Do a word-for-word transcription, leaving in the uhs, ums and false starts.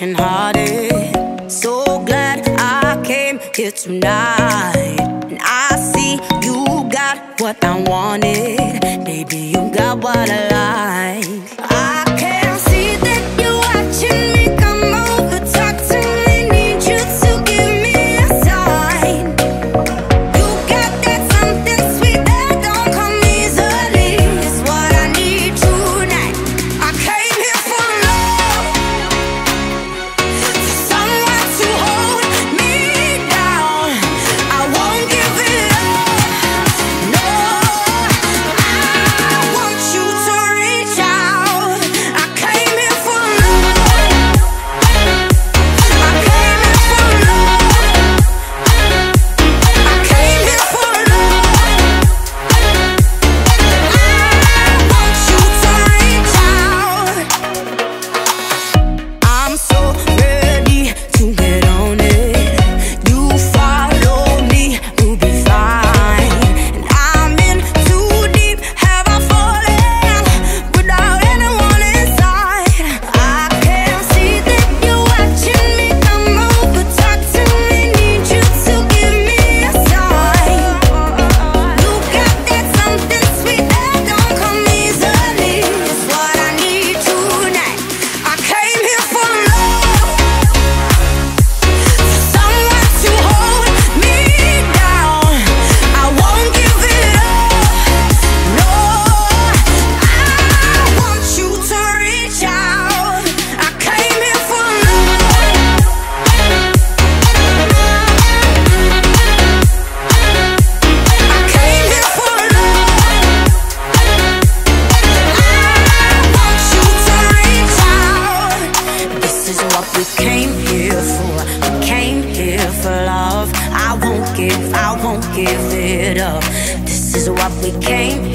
broken hearted. So glad I came here tonight. And I see you got what I wanted. Baby, you got what I like. I can see that you're watching me. Come over, talk to me. Need you to give me a sign. You got that something sweet that don't come easily. It's what I need tonight. I came here for love, for someone to hold me down. I won't give it up. No, I want you to reach out. I came here for love. I came here for love. I came here for love. I want you to reach out. I'm so ready to get on it. You follow me, we'll be fine. And I'm in too deep. Have I fallen without anyone inside? I can see that you're watching me. Come over, talk to me. Need you to give me a sign. You got that something sweet that don't come easily. It's what I need tonight. I came here for love, for someone to hold me down. I won't give it up. No, I want you to reach out. I came here for love. I came here for love. I want you to reach out. This is what we came here for. We came here for love. I won't give, I won't give it up. This is what we came